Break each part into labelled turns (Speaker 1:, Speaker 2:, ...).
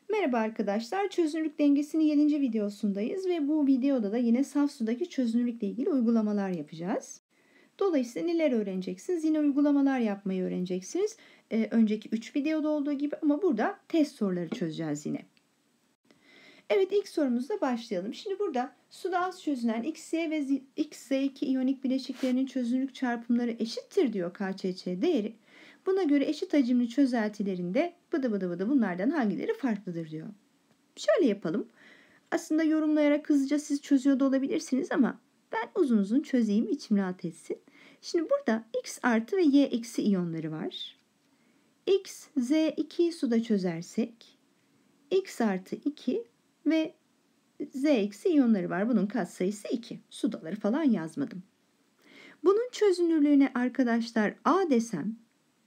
Speaker 1: Merhaba arkadaşlar, çözünürlük dengesinin 7. videosundayız ve bu videoda da yine saf sudaki çözünürlükle ilgili uygulamalar yapacağız. Dolayısıyla neler öğreneceksiniz? Yine uygulamalar yapmayı öğreneceksiniz. Önceki 3 videoda olduğu gibi ama burada test soruları çözeceğiz yine. Evet, ilk sorumuzla başlayalım. Şimdi burada suda az çözünen XY ve XZ2 iyonik bileşiklerinin çözünürlük çarpımları eşittir diyor KÇÇ değeri. Buna göre eşit hacimli çözeltilerinde bıdı bıdı bıdı bunlardan hangileri farklıdır diyor. Şöyle yapalım. Aslında yorumlayarak hızlıca siz çözüyor da olabilirsiniz ama ben uzun uzun çözeyim, içim rahat etsin. Şimdi burada X artı ve Y eksi iyonları var. X, Z2'yi suda çözersek X artı 2 ve Z eksi iyonları var. Bunun katsayısı 2. Sudaları falan yazmadım. Bunun çözünürlüğüne arkadaşlar A desem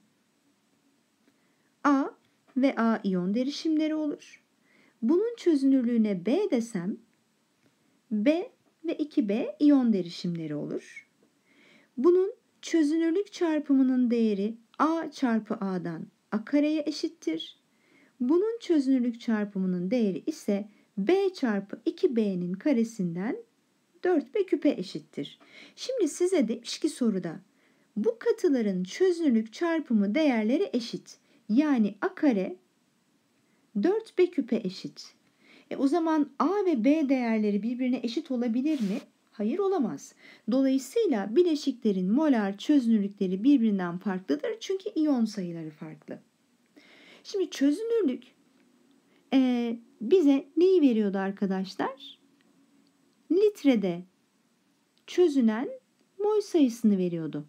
Speaker 1: A ve A iyon derişimleri olur. Bunun çözünürlüğüne B desem B ve 2B iyon derişimleri olur. Bunun çözünürlük çarpımının değeri A çarpı A'dan A kareye eşittir. Bunun çözünürlük çarpımının değeri ise B çarpı 2B'nin karesinden 4B küpe eşittir. Şimdi size demiş ki soruda bu katıların çözünürlük çarpımı değerleri eşit. Yani A kare 4B küpe eşit. O zaman A ve B değerleri birbirine eşit olabilir mi? Hayır, olamaz. Dolayısıyla bileşiklerin molar çözünürlükleri birbirinden farklıdır. Çünkü iyon sayıları farklı. Şimdi çözünürlük bize neyi veriyordu arkadaşlar? Litrede çözünen mol sayısını veriyordu.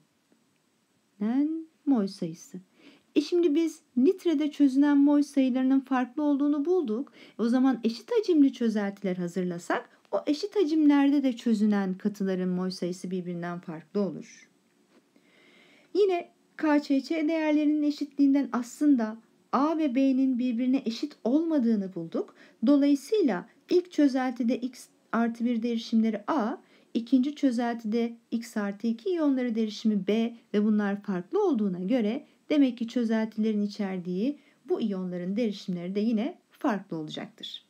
Speaker 1: Mol sayısı. Şimdi biz litrede çözünen mol sayılarının farklı olduğunu bulduk. O zaman eşit hacimli çözeltiler hazırlasak o eşit hacimlerde de çözünen katıların mol sayısı birbirinden farklı olur. Yine KÇÇ değerlerinin eşitliğinden aslında A ve B'nin birbirine eşit olmadığını bulduk. Dolayısıyla ilk çözeltide X artı 1 derişimleri A, ikinci çözeltide X artı 2 iyonları derişimi B ve bunlar farklı olduğuna göre demek ki çözeltilerin içerdiği bu iyonların derişimleri de yine farklı olacaktır.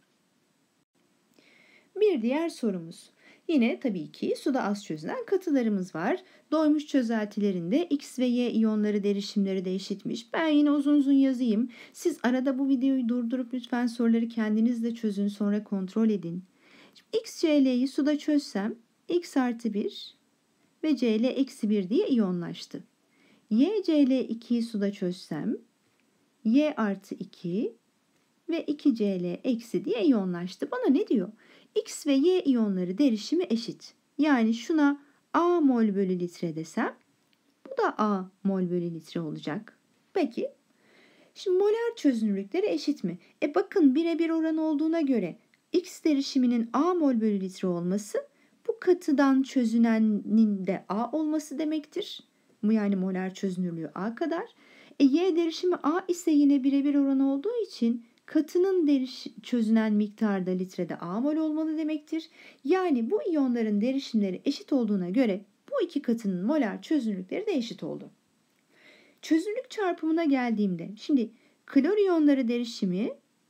Speaker 1: Bir diğer sorumuz. Yine tabii ki suda az çözünen katılarımız var. Doymuş çözeltilerinde X ve Y iyonları derişimleri de eşitmiş. Ben yine uzun uzun yazayım. Siz arada bu videoyu durdurup lütfen soruları kendiniz de çözün, sonra kontrol edin. Şimdi X, CL'yi suda çözsem X artı 1 ve Cl eksi 1 diye iyonlaştı. Y, Cl2'yi suda çözsem Y artı 2 ve 2Cl eksi diye iyonlaştı. Bana ne diyor? X ve Y iyonları derişimi eşit. Yani şuna A mol bölü litre desem bu da A mol bölü litre olacak. Peki. Şimdi molar çözünürlükleri eşit mi? Bakın birebir oran olduğuna göre X derişiminin A mol bölü litre olması bu katıdan çözünenin de A olması demektir. Bu yani molar çözünürlüğü A kadar. Y derişimi A ise yine birebir oran olduğu için katının çözünen miktarda litrede A mol olmalı demektir. Yani bu iyonların derişimleri eşit olduğuna göre bu iki katının molar çözünürlükleri de eşit oldu. Çözünürlük çarpımına geldiğimde şimdi klor iyonları derişimi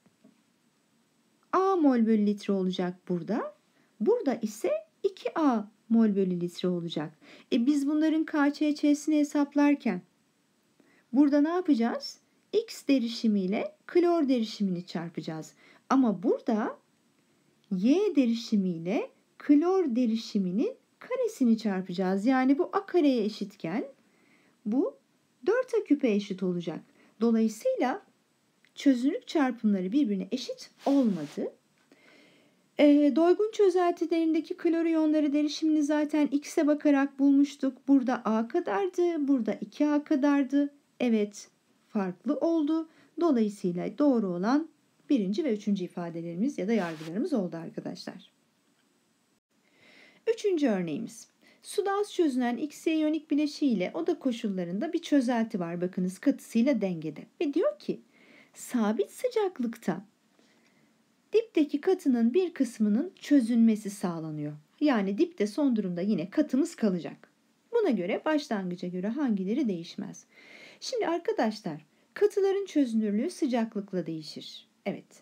Speaker 1: A mol bölü litre olacak burada. Burada ise 2A mol bölü litre olacak. Biz bunların KÇÇ'sini hesaplarken burada ne yapacağız? X derişimiyle klor derişimini çarpacağız. Ama burada Y derişimiyle klor derişiminin karesini çarpacağız. Yani bu A kareye eşitken bu 4A küpe eşit olacak. Dolayısıyla çözünürlük çarpımları birbirine eşit olmadı. Doygun çözeltilerindeki klor iyonları derişimini zaten X'e bakarak bulmuştuk. Burada A kadardı, burada 2A kadardı. Evet, farklı oldu. Dolayısıyla doğru olan birinci ve üçüncü ifadelerimiz ya da yargılarımız oldu arkadaşlar. Üçüncü örneğimiz. Suda az çözünen XY iyonik bileşiği ile oda koşullarında bir çözelti var. Bakınız katısıyla dengede. Ve diyor ki sabit sıcaklıkta dipteki katının bir kısmının çözünmesi sağlanıyor. Yani dipte son durumda yine katımız kalacak. Buna göre başlangıca göre hangileri değişmez? Şimdi arkadaşlar katıların çözünürlüğü sıcaklıkla değişir. Evet.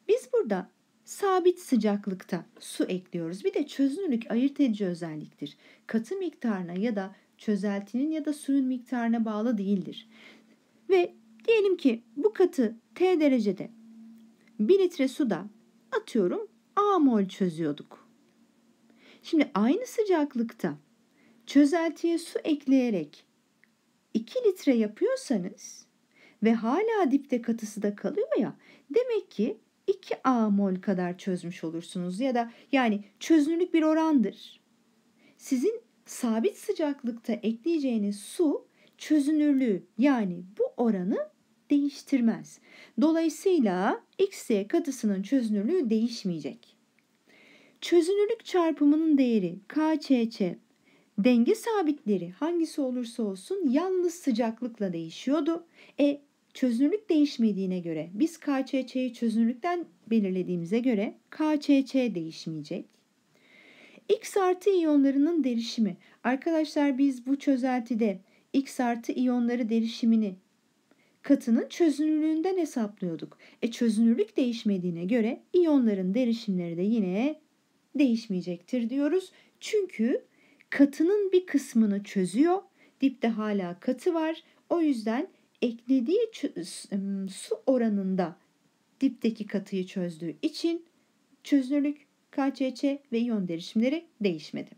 Speaker 1: Biz burada sabit sıcaklıkta su ekliyoruz. Bir de çözünürlük ayırt edici özelliktir. Katı miktarına ya da çözeltinin ya da suyun miktarına bağlı değildir. Ve diyelim ki bu katı T derecede 1 litre suda atıyorum A mol çözüyorduk. Şimdi aynı sıcaklıkta çözeltiye su ekleyerek 2 litre yapıyorsanız ve hala dipte katısı da kalıyor ya, demek ki 2A mol kadar çözmüş olursunuz ya da yani çözünürlük bir orandır. Sizin sabit sıcaklıkta ekleyeceğiniz su çözünürlüğü yani bu oranı değiştirmez. Dolayısıyla XY katısının çözünürlüğü değişmeyecek. Çözünürlük çarpımının değeri KÇÇ, denge sabitleri hangisi olursa olsun yalnız sıcaklıkla değişiyordu. Çözünürlük değişmediğine göre biz KÇÇ'yi çözünürlükten belirlediğimize göre KÇÇ değişmeyecek. X artı iyonlarının derişimi. Arkadaşlar biz bu çözeltide X artı iyonları derişimini katının çözünürlüğünden hesaplıyorduk. Çözünürlük değişmediğine göre iyonların derişimleri de yine değişmeyecektir diyoruz. Çünkü katının bir kısmını çözüyor. Dipte hala katı var. O yüzden eklediği su oranında dipteki katıyı çözdüğü için çözünürlük, KÇÇ ve iyon derişimleri değişmedi.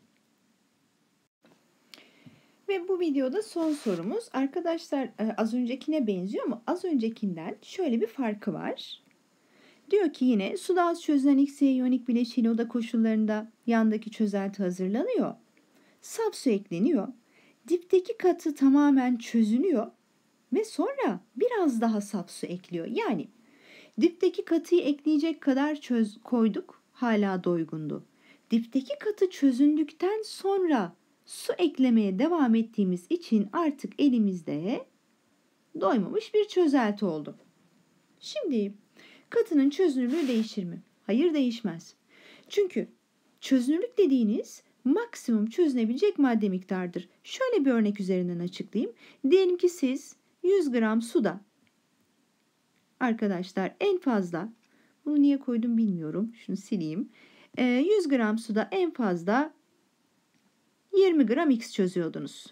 Speaker 1: Ve bu videoda son sorumuz. Arkadaşlar az öncekine benziyor ama az öncekinden şöyle bir farkı var. Diyor ki yine suda az çözülen XY iyonik bileşiğiyle oda koşullarında yandaki çözelti hazırlanıyor. Saf su ekleniyor. Dipteki katı tamamen çözünüyor ve sonra biraz daha saf su ekliyor. Yani dipteki katıyı ekleyecek kadar koyduk, hala doygundu. Dipteki katı çözündükten sonra su eklemeye devam ettiğimiz için artık elimizde doymamış bir çözelti oldu. Şimdi katının çözünürlüğü değişir mi? Hayır, değişmez. Çünkü çözünürlük dediğiniz maksimum çözünebilecek madde miktarıdır. Şöyle bir örnek üzerinden açıklayayım. Diyelim ki siz 100 gram suda, arkadaşlar en fazla, bunu niye koydum bilmiyorum, şunu sileyim. 100 gram suda en fazla 20 gram X çözüyordunuz.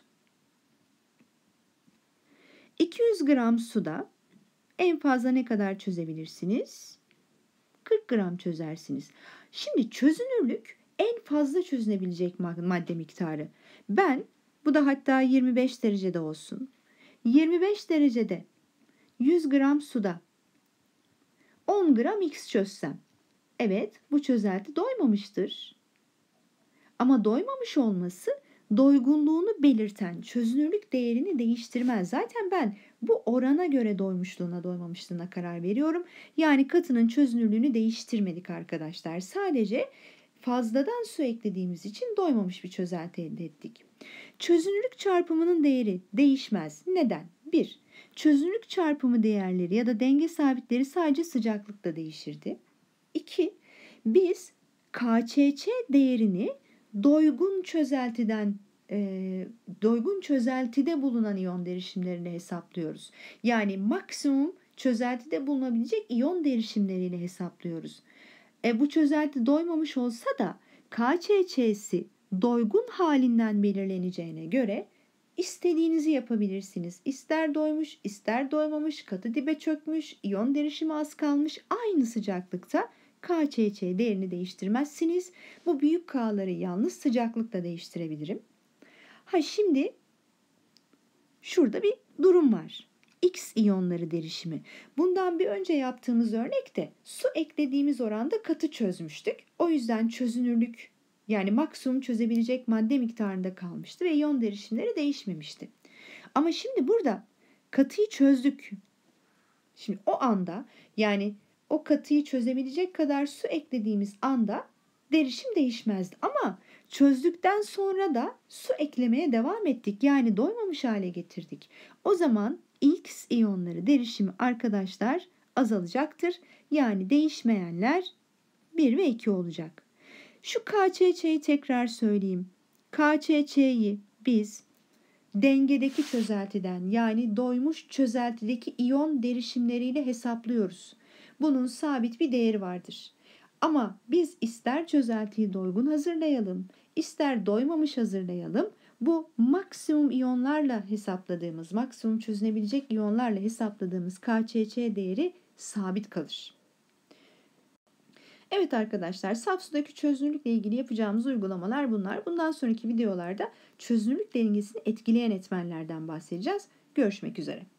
Speaker 1: 200 gram suda en fazla ne kadar çözebilirsiniz? 40 gram çözersiniz. Şimdi çözünürlük en fazla çözünebilecek madde miktarı. Bu da hatta 25 derecede olsun. 25 derecede 100 gram suda 10 gram X çözsem. Evet, bu çözelti doymamıştır. Ama doymamış olması doygunluğunu belirten çözünürlük değerini değiştirmez. Zaten ben bu orana göre doymuşluğuna doymamışlığına karar veriyorum. Yani katının çözünürlüğünü değiştirmedik arkadaşlar. Sadece fazladan su eklediğimiz için doymamış bir çözelti elde ettik. Çözünürlük çarpımının değeri değişmez. Neden? 1. Çözünürlük çarpımı değerleri ya da denge sabitleri sadece sıcaklıkla değişirdi. 2. Biz KÇÇ değerini doygun çözeltide bulunan iyon derişimlerini hesaplıyoruz. Yani maksimum çözeltide bulunabilecek iyon derişimleriyle hesaplıyoruz. Bu çözelti doymamış olsa da KÇÇ'si doygun halinden belirleneceğine göre istediğinizi yapabilirsiniz. İster doymuş, ister doymamış, katı dibe çökmüş, iyon derişimi az kalmış, aynı sıcaklıkta KÇÇ değerini değiştirmezsiniz. Bu büyük K'ları yalnız sıcaklıkla değiştirebilirim. Şimdi şurada bir durum var. X iyonları derişimi. Bundan bir önce yaptığımız örnekte su eklediğimiz oranda katı çözmüştük. O yüzden çözünürlük yani maksimum çözebilecek madde miktarında kalmıştı ve iyon derişimleri değişmemişti. Ama şimdi burada katıyı çözdük. Şimdi o anda yani o katıyı çözebilecek kadar su eklediğimiz anda derişim değişmezdi. Ama çözdükten sonra da su eklemeye devam ettik. Yani doymamış hale getirdik. O zaman X iyonları derişimi arkadaşlar azalacaktır. Yani değişmeyenler 1 ve 2 olacak. Şu KÇÇ'yi tekrar söyleyeyim. KÇÇ'yi biz dengedeki çözeltiden yani doymuş çözeltideki iyon derişimleriyle hesaplıyoruz. Bunun sabit bir değeri vardır. Ama biz ister çözeltiyi doygun hazırlayalım, ister doymamış hazırlayalım. Bu maksimum iyonlarla hesapladığımız, maksimum çözünebilecek iyonlarla hesapladığımız KÇÇ değeri sabit kalır. Evet arkadaşlar, saf sudaki çözünürlükle ilgili yapacağımız uygulamalar bunlar. Bundan sonraki videolarda çözünürlük dengesini etkileyen etmenlerden bahsedeceğiz. Görüşmek üzere.